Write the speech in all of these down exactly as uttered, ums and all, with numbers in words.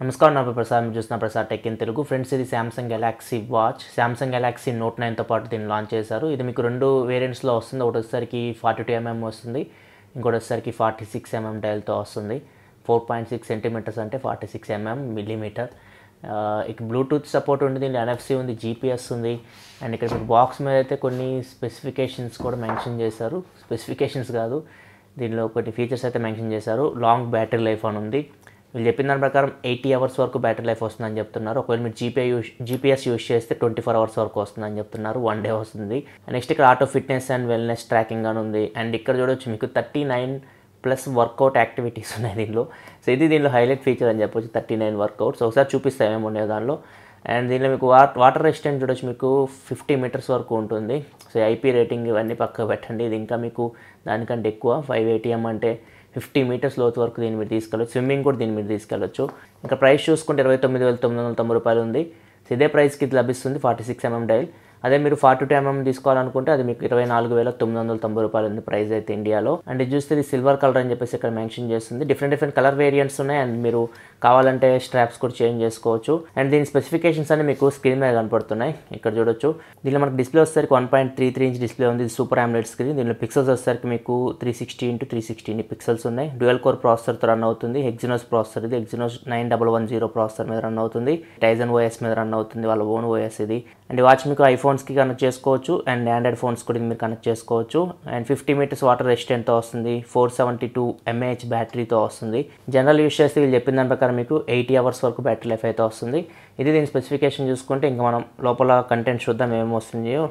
నమస్కారం, నా పేరు ప్రసాద్. మీరు చూస్తున్న Prasad tech in Telugu. Friends, ఇది Samsung galaxy watch. Samsung galaxy note నైన్తో పాటు దీన్ని లాంచ్ చేశారు. ఇది మీకు రెండు వేరియంట్స్లో వస్తుంది. ఒకటి వచ్చేసరికి ఫార్టీ టూ ఎంఎం వస్తుంది, ఇంకోటి వచ్చేసరికి ఫార్టీ సిక్స్ ఎంఎం డైల్తో వస్తుంది. ఫోర్ పాయింట్ సిక్స్ సెంటీమీటర్స్ అంటే ఫార్టీ సిక్స్ ఎంఎం మిల్లీమీటర్. ఇక బ్లూటూత్ సపోర్ట్ ఉంది, దీనిలో ఎన్ఎఫ్సి ఉంది, జీపీఎస్ ఉంది. అండ్ ఇక్కడ మీకు బాక్స్ మీద అయితే కొన్ని స్పెసిఫికేషన్స్ కూడా మెన్షన్ చేశారు. స్పెసిఫికేషన్స్ కాదు, దీనిలో కొన్ని ఫీచర్స్ అయితే మెన్షన్ చేశారు. లాంగ్ బ్యాటరీ లైఫ్ అని ఉంది. వీళ్ళు చెప్పిన దాని ప్రకారం ఎయిటీ అవర్స్ వరకు బ్యాటరీ లైఫ్ వస్తుందని చెప్తున్నారు. ఒకవేళ మీరు జీపీ యూస్ జీపీఎస్ యూస్ చేస్తే ట్వంటీ ఫోర్ అవర్స్ వరకు వస్తుందని చెప్తున్నారు. వన్ డే వస్తుంది. నెక్స్ట్ ఇక్కడ auto fitness and wellness tracking అని ఉంది. అండ్ ఇక్కడ చూడవచ్చు మీకు thirty nine plus workout activities ఉన్నాయి దీనిలో. సో ఇది దీనిలో హైలైట్ ఫీచర్ అని చెప్పొచ్చు, థర్టీ నైన్ వర్కౌట్స్. ఒకసారి చూపిస్తాం ఏమేమి ఉన్నాయి దానిలో. అండ్ దీనిలో మీకు వాట్ వాటర్ రెసిస్టెంట్ చూడొచ్చు, మీకు ఫిఫ్టీ మీటర్స్ వరకు ఉంటుంది. సో ఐపీ రేటింగ్ ఇవన్నీ పక్కకు పెట్టండి, ఇది ఇంకా మీకు దానికంటే ఎక్కువ. ఫైవ్ ఏటీఎం అంటే ఫిఫ్టీ మీటర్స్ లోతు వరకు దీని మీద తీసుకెళ్ళచ్చు. స్విమ్మింగ్ కూడా దీని మీద తీసుకెళ్ళచ్చు. ఇంకా ప్రైస్ చూసుకుంటే ఇరవై తొమ్మిది వేల తొమ్మిది వందల తొంభై రూపాయలు ఉంది. సో ఇదే ప్రైస్కి ఇది లభిస్తుంది, ఫార్టీ సిక్స్ ఎంఎం డైల్. అదే మీరు ఫార్టీ టూ ఎంఎం తీసుకోవాలనుకుంటే అది మీకు ఇరవై నాలుగు వేల తొమ్మిది వందల తొంభై రూపాయలు ఉంది ప్రైస్ అయితే ఇండియాలో. అండ్ ఇది చూస్తే ఇది సిల్వర్ కలర్ అని చెప్పేసి ఇక్కడ మెన్షన్ చేస్తుంది. డిఫరెంట్ డిఫరెంట్ కలర్ వేరియంట్స్ ఉన్నాయి. అండ్ మీరు కావాలంటే స్ట్రాప్స్ కూడా చేంజ్ చేసుకోవచ్చు. అండ్ దీని స్పెసిఫికేషన్స్ అన్ని మీకు స్క్రీన్ మీద కనపడుతున్నాయి, ఇక్కడ చూడొచ్చు. దీనిలో మనకి డిస్ప్లే వచ్చేసరికి one point three three inch display ఉంది, సూపర్ ఆమ్లెట్ స్క్రీన్. దీనిలో పిక్సెల్స్ వచ్చేసరికి మీకు three sixty into three sixty pixels ఉన్నాయి. డ్యూయల్ కోర్ ప్రాసెసర్తో రన్ అవుతుంది. ఎగ్జినోస్ ప్రాసెసర్ ఇది, Exynos nine double one zero processor మీద రన్ అవుతుంది. టైజన్ ఓఎస్ మీద రన్ అవుతుంది, వాళ్ళ ఓన్ ఓఎస్ ఇది. అండ్ ఈ వాచ్ మీకు ఐఫోన్స్కి కనెక్ట్ చేసుకోవచ్చు అండ్ ఆండ్రాయిడ్ ఫోన్స్ కూడా మీరు కనెక్ట్ చేసుకోవచ్చు. అండ్ ఫిఫ్టీ మీటర్స్ వాటర్ రెసిస్టెంట్తో వస్తుంది. ఫోర్ సెవెంటీ టూ ఎంఏహెచ్ బ్యాటరీతో వస్తుంది. జనరల్ యూస్ చేస్తే వీళ్ళు చెప్పిన దాని ప్రకారం మీకు ఎయిటీ అవర్స్ వరకు బ్యాటరీ లైఫ్ అయితే వస్తుంది. ఇది దీని స్పెసిఫికేషన్ చూసుకుంటే ఇంకా మనం లోపల కంటెంట్ చూద్దాం ఏమేమి వస్తుందో.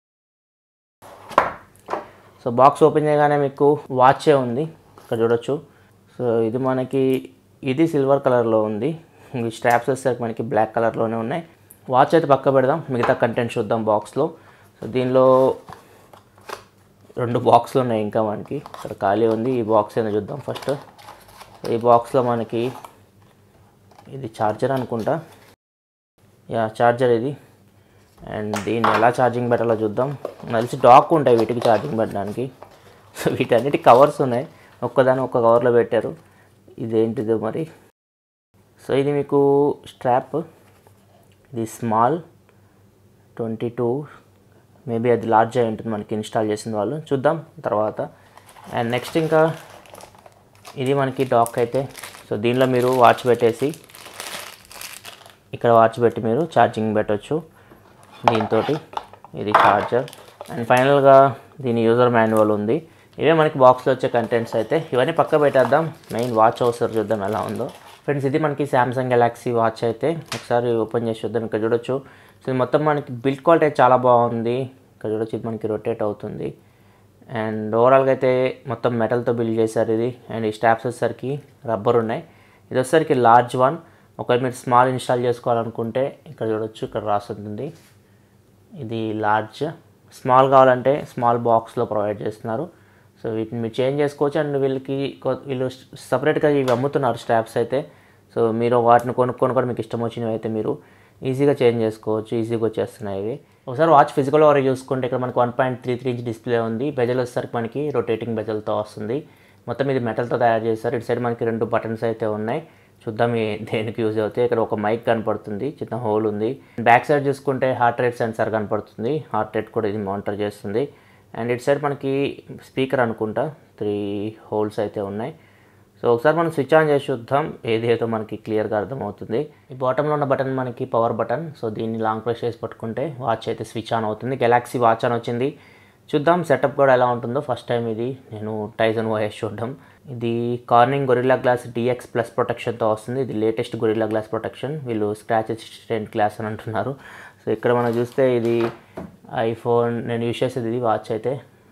సో బాక్స్ ఓపెన్ చేయగానే మీకు వాచే ఉంది, ఇక్కడ చూడొచ్చు. సో ఇది మనకి ఇది సిల్వర్ కలర్లో ఉంది. ఈ స్ట్రాప్స్ వచ్చేసరికి మనకి బ్లాక్ కలర్లోనే ఉన్నాయి. వాచ్ అయితే పక్క పెడదాం, మిగతా కంటెంట్ చూద్దాం బాక్స్లో. సో దీనిలో రెండు బాక్స్లు ఉన్నాయి ఇంకా మనకి, ఇక్కడ ఖాళీ ఉంది. ఈ బాక్స్ ఏదో చూద్దాం ఫస్ట్. ఈ బాక్స్లో మనకి ఇది ఛార్జర్ అనుకుంటా, యా ఛార్జర్ ఇది. అండ్ దీన్ని ఎలా ఛార్జింగ్ పెట్టాలో చూద్దాం. కలిసి డాక్ ఉంటాయి వీటికి ఛార్జింగ్ పెట్టడానికి. సో వీటన్నిటి కవర్స్ ఉన్నాయి, ఒక్కదాని ఒక్క కవర్లో పెట్టారు. ఇదేంటిదో మరి. సో ఇది మీకు స్ట్రాప్, ఇది స్మాల్ ట్వంటీ టూ, మేబీ అది లార్జ్ అయి ఉంటుంది మనకి ఇన్స్టాల్ చేసిన వాళ్ళు, చూద్దాం తర్వాత. అండ్ నెక్స్ట్ ఇంకా ఇది మనకి డాక్ అయితే. సో దీనిలో మీరు వాచ్ పెట్టేసి ఇక్కడ వాచ్ పెట్టి మీరు ఛార్జింగ్ పెట్టవచ్చు దీంతో. ఇది ఛార్జర్. అండ్ ఫైనల్గా దీని యూజర్ మాన్యువల్ ఉంది. ఇవే మనకి బాక్స్లో వచ్చే కంటెంట్స్ అయితే. ఇవన్నీ పక్క పెట్టేద్దాం, మెయిన్ వాచ్ అవసరం చూద్దాం ఎలా ఉందో. ఫ్రెండ్స్, ఇది మనకి సామ్సంగ్ గెలాక్సీ వాచ్ అయితే. ఒకసారి ఓపెన్ చేసి చూద్దాం, ఇక్కడ చూడొచ్చు. సో ఇది మొత్తం మనకి బిల్డ్ క్వాలిటీ చాలా బాగుంది, ఇక్కడ చూడొచ్చు. ఇది మనకి రొటేట్ అవుతుంది. అండ్ ఓవరాల్గా అయితే మొత్తం మెటల్తో బిల్డ్ చేశారు ఇది. అండ్ ఈ స్ట్రాప్స్ వచ్చేసరికి రబ్బర్ ఉన్నాయి. ఇది వచ్చేసరికి లార్జ్ వన్. ఒకవేళ మీరు స్మాల్ ఇన్స్టాల్ చేసుకోవాలనుకుంటే ఇక్కడ చూడొచ్చు, ఇక్కడ రాస్తుంది ఇది లార్జ్. స్మాల్ కావాలంటే స్మాల్ బాక్స్లో ప్రొవైడ్ చేస్తున్నారు. సో వీటిని మీరు చేంజ్ చేసుకోవచ్చు. అండ్ వీళ్ళకి వీళ్ళు సపరేట్గా ఇవి అమ్ముతున్నారు స్ట్రాప్స్ అయితే. సో మీరు వాటిని కొనుక్కొని కూడా మీకు ఇష్టం వచ్చినవి అయితే మీరు ఈజీగా చేంజ్ చేసుకోవచ్చు, ఈజీగా వచ్చేస్తున్నాయి ఇవి. ఒకసారి వాచ్ ఫిజికల్ ఓవర్ చూసుకుంటే ఇక్కడ మనకి one point three three inch display ఉంది. బెజల్ వచ్చేసరికి మనకి రొటేటింగ్ బెజల్తో వస్తుంది. మొత్తం ఇది మెటల్తో తయారు చేస్తారు. ఇటు సైడ్ మనకి రెండు బటన్స్ అయితే ఉన్నాయి, చూద్దాం దేనికి యూజ్ అవుతాయి. ఇక్కడ ఒక మైక్ కనపడుతుంది, చిన్న హోల్ ఉంది. బ్యాక్ సైడ్ చూసుకుంటే హార్ట్ రేట్ సెన్సార్ కనపడుతుంది, హార్ట్ రేట్ కూడా ఇది మానిటర్ చేస్తుంది. అండ్ ఇటు సైడ్ మనకి స్పీకర్ అనుకుంటా, త్రీ హోల్స్ అయితే ఉన్నాయి. సో ఒకసారి మనం స్విచ్ ఆన్ చేసి చూద్దాం, ఏది ఏదో మనకి క్లియర్గా అర్థమవుతుంది. ఈ బాటంలో ఉన్న బటన్ మనకి పవర్ బటన్. సో దీన్ని లాంగ్ ప్రెస్ చేసి పట్టుకుంటే వాచ్ అయితే స్విచ్ ఆన్ అవుతుంది. గెలాక్సీ వాచ్ అని వచ్చింది. చూద్దాం సెటప్ కూడా ఎలా ఉంటుందో. ఫస్ట్ టైం ఇది నేను టైజన్ ఓఎస్ చూడడం. ఇది Corning Gorilla glass DX plus ప్రొటెక్షన్తో వస్తుంది. ఇది లేటెస్ట్ గొరిల్లా గ్లాస్ ప్రొటెక్షన్. వీళ్ళు స్క్రాచ్ అసిస్టెంట్ గ్లాస్ అని అంటున్నారు. సో ఇక్కడ మనం చూస్తే ఇది ఐఫోన్, నేను యూజ్ చేసేది ఇది వాచ్ అయితే.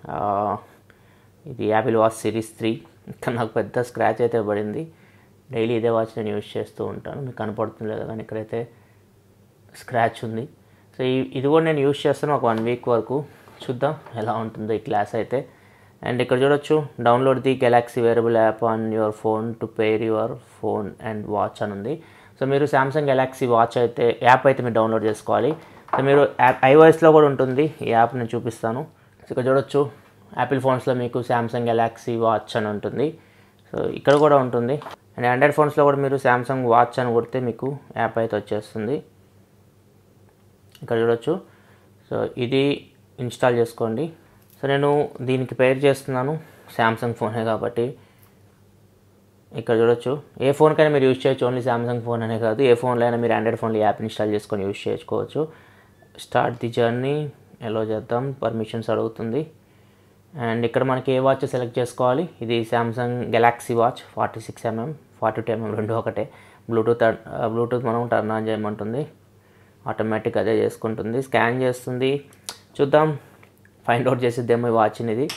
ఇది యాపిల్ వాచ్ సిరీస్ త్రీ. ఇక్కడ నాకు పెద్ద స్క్రాచ్ అయితే పడింది. డైలీ ఇదే వాచ్ నేను యూజ్ చేస్తూ ఉంటాను, మీకు కనపడుతుంది లేదా కానీ ఇక్కడైతే స్క్రాచ్ ఉంది. సో ఇది కూడా నేను యూజ్ చేస్తాను ఒక వన్ వీక్ వరకు, చూద్దాం ఎలా ఉంటుందో ఈ గ్లాస్ అయితే. అండ్ ఇక్కడ చూడొచ్చు, download the galaxy wearable app on your phone to pair your phone and watch అని ఉంది. సో మీరు సామ్సంగ్ గెలాక్సీ వాచ్ అయితే యాప్ అయితే మీరు డౌన్లోడ్ చేసుకోవాలి. సో మీరు యాప్ ఐఓఎస్లో కూడా ఉంటుంది ఈ యాప్, నేను చూపిస్తాను. సో ఇక్కడ చూడొచ్చు, యాపిల్ ఫోన్స్లో మీకు సామ్సంగ్ గెలాక్సీ వాచ్ అని ఉంటుంది. సో ఇక్కడ కూడా ఉంటుంది. అండ్ ఆండ్రాయిడ్ ఫోన్స్లో కూడా మీరు శాంసంగ్ వాచ్ అని కొడితే మీకు యాప్ అయితే వచ్చేస్తుంది. ఇక్కడ చూడొచ్చు. సో ఇది ఇన్స్టాల్ చేసుకోండి. సో నేను దీనికి పేర్ చేస్తున్నాను శాంసంగ్ ఫోనే కాబట్టి. ఇక్కడ చూడొచ్చు. ఏ ఫోన్కైనా మీరు యూజ్ చేయొచ్చు, ఓన్లీ శాంసంగ్ ఫోన్ అనే కాదు, ఏ ఫోన్లో అయినా మీరు ఆండ్రాయిడ్ ఫోన్లో యాప్ ఇన్స్టాల్ చేసుకొని యూజ్ చేసుకోవచ్చు. స్టార్ట్ ది జర్నీ ఎలో చేద్దాం. పర్మిషన్స్ అడుగుతుంది. అండ్ ఇక్కడ మనకి ఏ వాచ్ సెలెక్ట్ చేసుకోవాలి. ఇది Samsung galaxy watch forty six MM forty two MM రెండు ఒకటే. బ్లూటూత్ బ్లూటూత్ మనం టర్న్ ఆన్ చేయమంటుంది. ఆటోమేటిక్ అదే చేసుకుంటుంది. స్కాన్ చేస్తుంది. చూద్దాం ఫైండ్ అవుట్ చేసిద్దేమో ఈ వాచ్ని ఇది.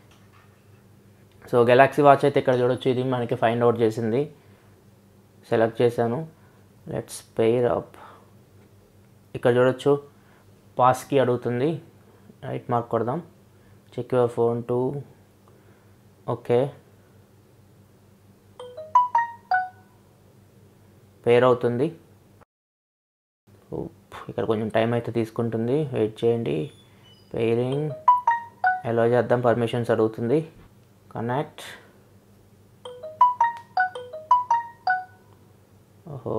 సో గెలాక్సీ వాచ్ అయితే ఇక్కడ చూడొచ్చు. ఇది మనకి ఫైండ్ అవుట్ చేసింది. సెలెక్ట్ చేశాను. Let's pair up. ఇక్కడ చూడొచ్చు పాస్కి అడుగుతుంది. రైట్ మార్క్ కొడదాం. Check your phone to okay. Pair అవుతుంది. ఇక్కడ కొంచెం టైం అయితే తీసుకుంటుంది, వెయిట్ చేయండి. పేరింగ్ ఎలా చేద్దాం. పర్మిషన్స్ అడుగుతుంది. కనెక్ట్. ఓహో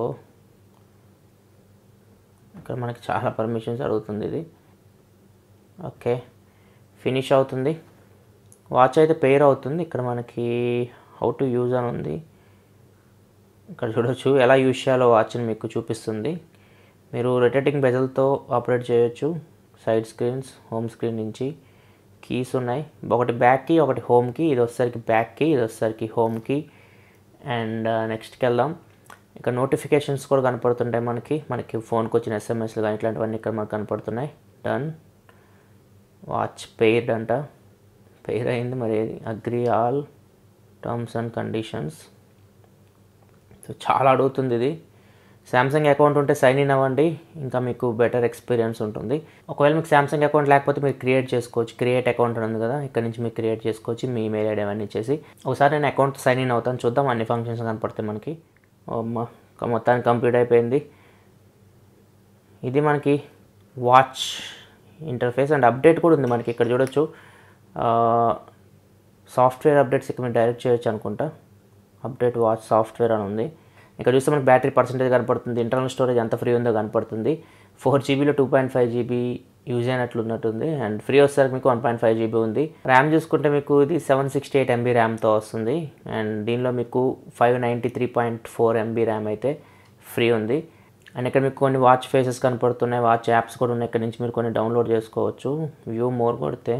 ఇక్కడ మనకి చాలా పర్మిషన్స్ అడుగుతుంది ఇది. ఓకే ఫినిష్ అవుతుంది. వాచ్ అయితే పేర్ అవుతుంది. ఇక్కడ మనకి హౌ టు యూజ్ అని ఉంది. ఇక్కడ చూడొచ్చు ఎలా యూజ్ చేయాలో వాచ్ని మీకు చూపిస్తుంది. మీరు రొటేటింగ్ బెజల్తో ఆపరేట్ చేయొచ్చు. సైడ్ స్క్రీన్స్, హోమ్ స్క్రీన్ నుంచి కీస్ ఉన్నాయి. ఒకటి బ్యాక్కి, ఒకటి హోమ్కి. ఇది వచ్చేసరికి బ్యాక్కి, ఇది వచ్చేసరికి హోమ్కి. అండ్ నెక్స్ట్కి వెళ్దాం. ఇక్కడ నోటిఫికేషన్స్ కూడా కనపడుతుంటాయి మనకి. మనకి ఫోన్కి వచ్చిన ఎస్ఎంఎస్లు కానీ ఇట్లాంటివన్నీ ఇక్కడ మనకు కనపడుతున్నాయి. డన్. వాచ్ పెయిర్డ్ అంట. పెయిర్ అయింది. మరి agree all terms and conditions. So చాలా అడుగుతుంది ఇది. శాంసంగ్ అకౌంట్ ఉంటే సైన్ ఇన్ అవ్వండి, ఇంకా మీకు బెటర్ ఎక్స్పీరియన్స్ ఉంటుంది. ఒకవేళ మీకు శాంసంగ్ అకౌంట్ లేకపోతే మీరు క్రియేట్ చేసుకోవచ్చు. క్రియేట్ అకౌంట్ ఉంది కదా, ఇక్కడ నుంచి మీరు క్రియేట్ చేసుకోవచ్చు. మీ ఈమెయిల్ ఐడి అవన్నీ ఇచ్చేసి ఒకసారి నేను అకౌంట్ సైన్ ఇన్ అవుతాను. చూద్దాం అన్ని ఫంక్షన్స్ కనపడతాయి మనకి. మొత్తానికి కంప్లీట్ అయిపోయింది. ఇది మనకి వాచ్ ఇంటర్ఫేస్. అండ్ అప్డేట్ కూడా ఉంది మనకి. ఇక్కడ చూడొచ్చు సాఫ్ట్వేర్ అప్డేట్స్ ఇక్కడ మీరు డైరెక్ట్ చేయొచ్చు అనుకుంటా. అప్డేట్ వాచ్ సాఫ్ట్వేర్ అని ఉంది. ఇక్కడ చూస్తే మనకి బ్యాటరీ పర్సెంటేజ్ కనపడుతుంది. ఇంటర్నల్ స్టోరేజ్ ఎంత ఫ్రీ ఉందో కనపడుతుంది. ఫోర్ జీబీలో two point five GB use అయినట్లు ఉన్నట్టుంది. అండ్ ఫ్రీ వచ్చేసరికి మీకు వన్ పాయింట్ ఫైవ్ జీబీ ఉంది. ర్యామ్ చూసుకుంటే మీకు ఇది సెవెన్ సిక్స్టీ ఎయిట్ ఎంబీ ర్యామ్తో వస్తుంది. అండ్ దీనిలో మీకు five ninety three point four MB RAM అయితే ఫ్రీ ఉంది. అండ్ ఇక్కడ మీకు కొన్ని వాచ్ ఫేసెస్ కనపడుతున్నాయి. వాచ్ యాప్స్ కూడా ఉన్నాయి. ఇక్కడ నుంచి మీరు కొన్ని డౌన్లోడ్ చేసుకోవచ్చు. వ్యూ మోర్ కొడితే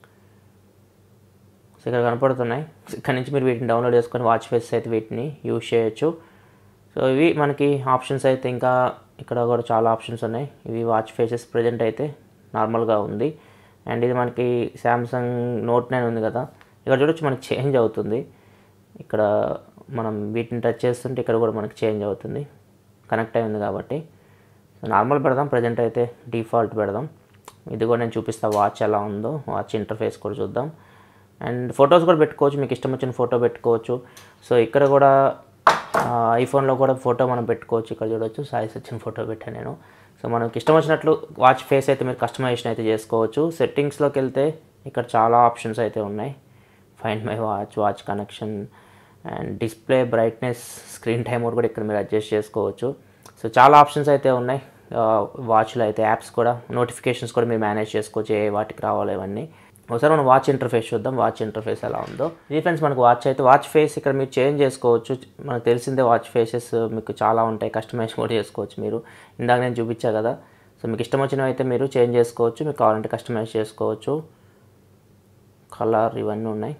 సో ఇక్కడ కనపడుతున్నాయి. ఇక్కడ నుంచి మీరు వీటిని డౌన్లోడ్ చేసుకొని వాచ్ ఫేసెస్ అయితే వీటిని యూజ్ చేయొచ్చు. సో ఇవి మనకి ఆప్షన్స్ అయితే ఇంకా ఇక్కడ కూడా చాలా ఆప్షన్స్ ఉన్నాయి. ఇవి వాచ్ ఫేసెస్ ప్రజెంట్ అయితే నార్మల్గా ఉంది. అండ్ ఇది మనకి శాంసంగ్ నోట్ నైన్ ఉంది కదా, ఇక్కడ చూడొచ్చు మనకి చేంజ్ అవుతుంది. ఇక్కడ మనం వీటిని టచ్ చేస్తుంటే ఇక్కడ కూడా మనకి చేంజ్ అవుతుంది. కనెక్ట్ అయింది కాబట్టి సో నార్మల్ పెడదాం. ప్రజెంట్ అయితే డిఫాల్ట్ పెడదాం. ఇది కూడా నేను చూపిస్తాను వాచ్ ఎలా ఉందో. వాచ్ ఇంటర్ఫేస్ కూడా చూద్దాం. అండ్ ఫొటోస్ కూడా పెట్టుకోవచ్చు. మీకు ఇష్టం వచ్చిన ఫోటో పెట్టుకోవచ్చు. సో ఇక్కడ కూడా ఐఫోన్లో కూడా ఫోటో మనం పెట్టుకోవచ్చు. ఇక్కడ చూడవచ్చు సాయి సచిన్ ఫోటో పెట్టాను నేను. సో మనకి ఇష్టం వచ్చినట్లు వాచ్ ఫేస్ అయితే మీరు కస్టమైజేషన్ అయితే చేసుకోవచ్చు. సెట్టింగ్స్లోకి వెళ్తే ఇక్కడ చాలా ఆప్షన్స్ అయితే ఉన్నాయి. Find my watch, watch connection and display brightness, screen time కూడా ఇక్కడ మీరు అడ్జస్ట్ చేసుకోవచ్చు. సో చాలా ఆప్షన్స్ అయితే ఉన్నాయి వాచ్లో అయితే. యాప్స్ కూడా, నోటిఫికేషన్స్ కూడా మీరు మేనేజ్ చేసుకోవచ్చు. ఏ వాటికి రావాలో ఇవన్నీ. ఒకసారి మనం వాచ్ ఇంటర్ఫేస్ చూద్దాం. వాచ్ ఇంటర్ఫేస్ ఎలా ఉందో. ఇది ఫ్రెండ్స్ మనకు వాచ్ అయితే. వాచ్ ఫేస్ ఇక్కడ మీరు చేంజ్ చేసుకోవచ్చు. మనకు తెలిసిందే వాచ్ ఫేసెస్ మీకు చాలా ఉంటాయి. కస్టమైజ్ కూడా చేసుకోవచ్చు మీరు. ఇందాక నేను చూపించా కదా. సో మీకు ఇష్టం వచ్చినవి అయితే మీరు చేంజ్ చేసుకోవచ్చు. మీకు కావాలంటే కస్టమైజ్ చేసుకోవచ్చు. కలర్ ఇవన్నీ ఉన్నాయి.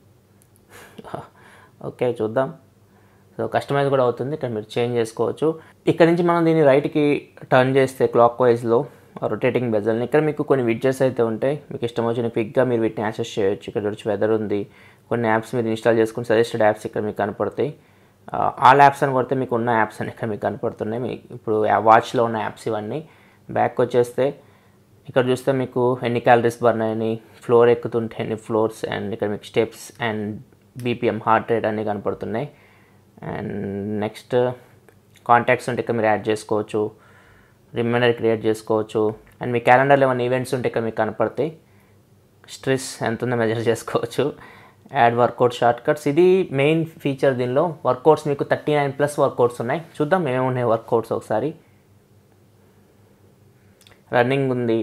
ఓకే చూద్దాం. సో కస్టమైజ్ కూడా అవుతుంది. ఇక్కడ మీరు చేంజ్ చేసుకోవచ్చు. ఇక్కడ నుంచి మనం దీన్ని రైట్కి టర్న్ చేస్తే క్లాక్ వైజ్లో రొటేటింగ్ బెజల్ని ఇక్కడ మీకు కొన్ని విడ్జెట్స్ అయితే ఉంటాయి. మీకు ఇష్టం వచ్చిన క్విక్గా మీరు వీటిని యాక్సెస్ చేయొచ్చు. ఇక్కడ వచ్చి వెదర్ ఉంది. కొన్ని యాప్స్ మీరు ఇన్స్టాల్ చేసుకుని సజెస్టెడ్ యాప్స్ ఇక్కడ మీకు కనపడతాయి. ఆల్ యాప్స్ అని కొడితే మీకు ఉన్న యాప్స్ అని ఇక్కడ మీకు కనపడుతున్నాయి. మీకు ఇప్పుడు వాచ్లో ఉన్న యాప్స్ ఇవన్నీ. బ్యాక్ వచ్చేస్తే ఇక్కడ చూస్తే మీకు ఎన్ని క్యాలరీస్ బర్న్ అయ్యి, ఫ్లోర్ ఎక్కుతుంటే ఎన్ని ఫ్లోర్స్, అండ్ ఇక్కడ మీకు steps and BPM, heart rate అన్నీ కనపడుతున్నాయి. అండ్ నెక్స్ట్ కాంటాక్ట్స్ ఉంటే ఇక్కడ మీరు యాడ్ చేసుకోవచ్చు. రిమైండర్ క్రియేట్ చేసుకోవచ్చు. అండ్ మీ క్యాలెండర్లో ఏమైనా ఈవెంట్స్ ఉంటే ఇక్కడ మీకు కనపడతాయి. స్ట్రెస్ ఎంత ఉందో మెజర్ చేసుకోవచ్చు. యాడ్ వర్కౌట్ షార్ట్ కట్స్, ఇది మెయిన్ ఫీచర్ దీనిలో. వర్కౌట్స్ మీకు థర్టీ నైన్ ప్లస్ వర్కౌట్స్ ఉన్నాయి. చూద్దాం ఏమేమి ఉన్నాయి వర్కౌట్స్ ఒకసారి. రన్నింగ్ ఉంది,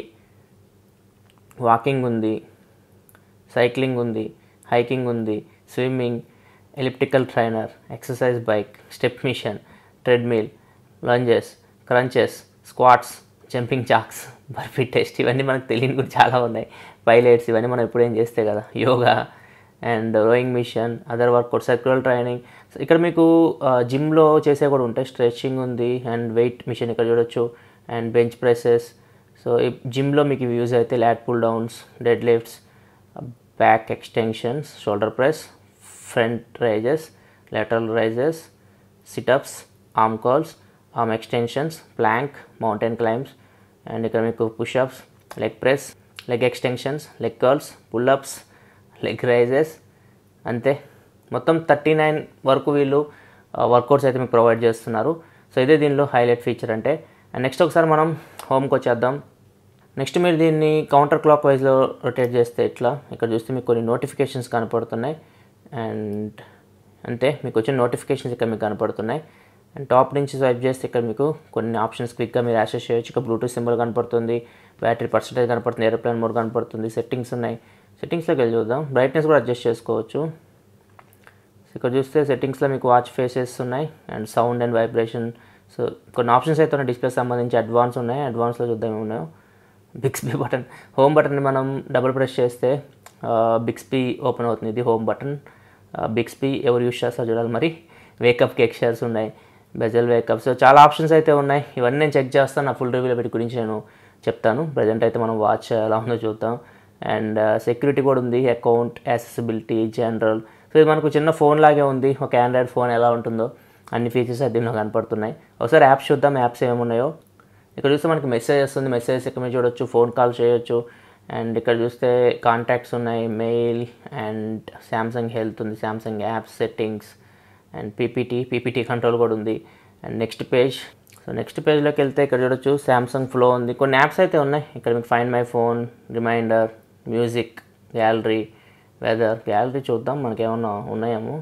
వాకింగ్ ఉంది, సైక్లింగ్ ఉంది, హైకింగ్ ఉంది, swimming, elliptical trainer, exercise bike, step machine, treadmill, lunges, crunches, squats, jumping jacks, burpee test, ఇవన్నీ మనకు తెలియని కూడా చాలా ఉన్నాయి. పైలట్స్, ఇవన్నీ మనం ఎప్పుడేం చేస్తే కదా. Yoga and rowing machine, other workout, circular training. ఇక్కడ మీకు జిమ్లో చేసే కూడా ఉంటాయి. స్ట్రెచింగ్ ఉంది అండ్ వెయిట్ మిషన్ ఇక్కడ చూడొచ్చు, అండ్ బెంచ్ ప్రెసెస్. సో జిమ్లో మీకు ఇవి యూజ్ అయితే lat pull downs, deadlifts, back extensions, shoulder press, front raises, lateral rises, sit-ups, arm curls, arm extensions, plank, mountain climbs, and ఇక్కడ మీకు push-ups, leg press, leg extensions, leg curls, pull-ups, leg raises. అంతే, మొత్తం thirty nine వరకు వీళ్ళు workouts అయితే మీకు provide చేస్తున్నారు. So ఇదే దీనిలో హైలైట్ ఫీచర్ అంటే. అండ్ నెక్స్ట్ ఒకసారి మనం హోమ్కి వచ్చేద్దాం. నెక్స్ట్ మీరు దీన్ని కౌంటర్ క్లాక్ వైజ్లో రొటేట్ చేస్తే ఇట్లా ఇక్కడ చూస్తే మీకు కొన్ని నోటిఫికేషన్స్ కనపడుతున్నాయి. అండ్ అంతే, మీకు వచ్చిన నోటిఫికేషన్స్ ఇక్కడ మీకు కనపడుతున్నాయి. అండ్ టాప్ నుంచి స్వైప్ చేస్తే ఇక్కడ మీకు కొన్ని ఆప్షన్స్ క్విక్గా మీరు యాక్సెస్ చేయొచ్చు. ఇక్కడ బ్లూటూత్ సింబల్ కనపడుతుంది, బ్యాటరీ పర్సెంటేజ్ కనపడుతుంది, ఏరోప్లేన్ మోడ్ కనపడుతుంది, సెట్టింగ్స్ ఉన్నాయి. సెట్టింగ్స్లోకి వెళ్ళి చూద్దాం. బ్రైట్నెస్ కూడా అడ్జస్ట్ చేసుకోవచ్చు. ఇక్కడ చూస్తే సెట్టింగ్స్లో మీకు వాచ్ ఫేసెస్ ఉన్నాయి and sound and vibration. So కొన్ని ఆప్షన్స్ అయితే ఉన్నాయి డిస్ప్లే సంబంధించి. అడ్వాన్స్ ఉన్నాయి, అడ్వాన్స్లో చూద్దాం ఏమున్నాయో. బిక్స్బీ బటన్, హోమ్ బటన్ని మనం డబుల్ ప్రెస్ చేస్తే బిక్స్బీ ఓపెన్ అవుతుంది. ఇది హోమ్ బటన్. బిక్స్బీ ఎవరు యూస్ చేస్తారు చూడాలి మరి. వేకప్ కేక్షర్స్ ఉన్నాయి, బెజల్ వేకప్. సో చాలా ఆప్షన్స్ అయితే ఉన్నాయి. ఇవన్నీ నేను చెక్ చేస్తాను, నా ఫుల్ రివ్యూలో వీటి గురించి నేను చెప్తాను. ప్రజెంట్ అయితే మనం వాచ్ ఎలా ఉందో చూద్దాం. అండ్ సెక్యూరిటీ కూడా ఉంది, అకౌంట్, యాక్సెసిబిలిటీ, జనరల్. సో ఇది మనకు చిన్న ఫోన్ లాగే ఉంది. ఒక ఆండ్రాయిడ్ ఫోన్ ఎలా ఉంటుందో అన్ని ఫీచర్స్ అయితే దీనిలో కనపడుతున్నాయి. ఒకసారి యాప్స్ చూద్దాం, యాప్స్ ఏమున్నాయో. ఇక్కడ చూస్తే మనకి మెసేజ్ వస్తుంది, మెసేజ్ ఇక్కడ మీరు చూడొచ్చు, ఫోన్ కాల్ చేయొచ్చు. అండ్ ఇక్కడ చూస్తే కాంటాక్ట్స్ ఉన్నాయి, మెయిల్, అండ్ శాంసంగ్ హెల్త్ ఉంది, Samsung apps, settings, and PPT, PPT control కూడా ఉంది. And next page. So next పేజ్లోకి వెళ్తే ఇక్కడ చూడొచ్చు శాంసంగ్ ఫ్లో ఉంది. కొన్ని యాప్స్ అయితే ఉన్నాయి ఇక్కడ మీకు. Find my phone, reminder, music, gallery, weather. Gallery చూద్దాం మనకి ఏమన్నా ఉన్నాయేమో.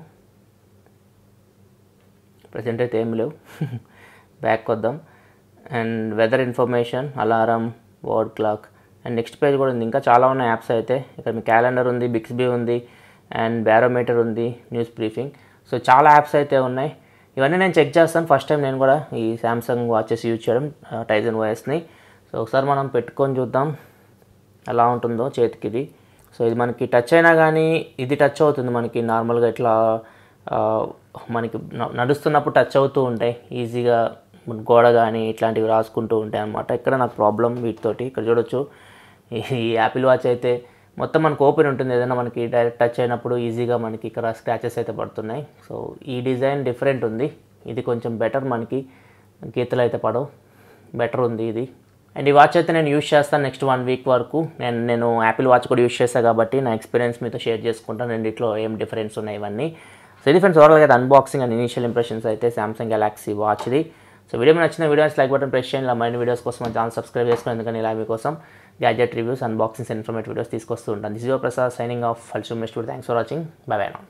ప్రజెంట్ అయితే ఏం లేవు. బ్యాక్ వద్దాం. And weather information, alarm, world clock. And next page కూడా ఉంది. ఇంకా చాలా ఉన్నాయి యాప్స్ అయితే. ఇక్కడ మీ క్యాలెండర్ ఉంది, బిక్స్బీ ఉంది, అండ్ బ్యారోమీటర్ ఉంది, న్యూస్ బ్రీఫింగ్. సో చాలా యాప్స్ అయితే ఉన్నాయి. ఇవన్నీ నేను చెక్ చేస్తాను. ఫస్ట్ టైం నేను కూడా ఈ శాంసంగ్ వాచెస్ యూజ్ చేయడం, టైజన్ వాయిస్ని. సో ఒకసారి మనం పెట్టుకొని చూద్దాం ఎలా ఉంటుందో చేతికి ఇది. సో ఇది మనకి టచ్ అయినా కానీ ఇది టచ్ అవుతుంది మనకి నార్మల్గా. ఇట్లా మనకి నడుస్తున్నప్పుడు టచ్ అవుతూ ఉంటాయి ఈజీగా. గోడ కానీ ఇట్లాంటివి రాసుకుంటూ ఉంటాయి అన్నమాట. ఇక్కడ నాకు ప్రాబ్లం వీటితోటి. ఇక్కడ చూడొచ్చు ఈ యాపిల్ వాచ్ అయితే మొత్తం మనకు ఓపెన్ ఉంటుంది. ఏదైనా మనకి డైరెక్ట్ టచ్ అయినప్పుడు ఈజీగా మనకి ఇక్కడ స్క్రాచెస్ అయితే పడుతున్నాయి. సో ఈ డిజైన్ డిఫరెంట్ ఉంది. ఇది కొంచెం బెటర్, మనకి గీతలు అయితే పడవు, బెటర్ ఉంది ఇది. అండ్ ఈ వాచ్ అయితే నేను యూజ్ చేస్తాను నెక్స్ట్ వన్ వీక్ వరకు. నేను నేను యాపిల్ వాచ్ కూడా యూజ్ చేస్తాను కాబట్టి నా ఎక్స్పీరియన్స్ మీతో షేర్ చేసుకుంటాను. రెండిట్లో ఏం డిఫరెన్స్ ఉన్నాయి ఇవన్నీ. సో ఇది ఫ్రెండ్స్ ఓవరాల్గా అయితే అన్బాక్సింగ్ అండ్ ఇనిషియల్ ఇంప్రెషన్స్ అయితే సామ్సంగ్ గెలాక్సీ వాచ్ది. సో వీడియో మీకు నచ్చిన వీడియోస్ లైక్ బటన్ ప్రెస్ చేయండి. ఇలా మరిన్ని వీడియోస్ కోసం మన ఛానల్ సబ్స్క్రైబ్ చేసుకోండి. ఎందుకంటే ఇలా మీకోసం gadget reviews, unboxings, informative videos తీసుకొస్తూ ఉంటాను. This is your Prasad signing off. ఫల్షూ మిస్టూడ్. Thanks for watching. Bye bye now.